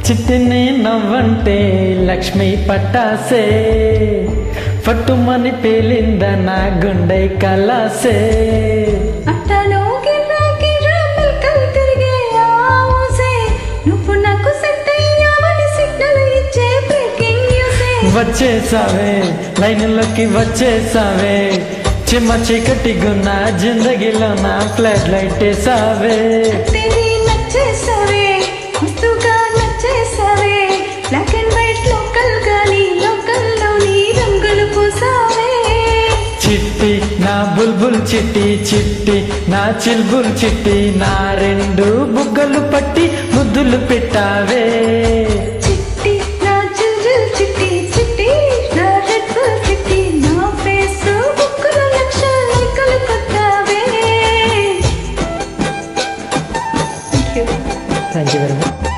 చిట్టిని నవ్వంటే లక్ష్మి పట్టాసే పట్టుమని పేలింద నా గుండె కలాసే అట్టలో గిర్రా గిర్రా పిల్కలు తిరిగే ఆమోసే నువ్వు నాకు సెట్ అయ్యావని సిగ్నల్ ఇచ్చే బ్రేకింగ్ న్యూసే వచ్చేసావే లైన్లోకి వచ్చేసావే చిమ్మ చీకటి గున్న జిందగీలో నా ఫ్లాష్ లైట్ వేసావే నచ్చేసావే మస్తుగా నచ్చేసావే బ్లాక్ అండ్ వైట్ లోకల్ గాని లోకల్లోని రంగులు పూసావే చిట్టి నా బుల్బుల్ చిట్టి చిట్టి నా చిల్బుల్ చిట్టి నా రెండు బుగ్గలు పట్టి ముద్దులు పెట్టావే చిట్టి నా చిల్జిల్ చిట్టి చిట్టి నా రెడ్ బుల్ చిట్టి నా ఫేస్ బుక్కుల లక్ష లైకలు కొట్టావే. Thank you very much.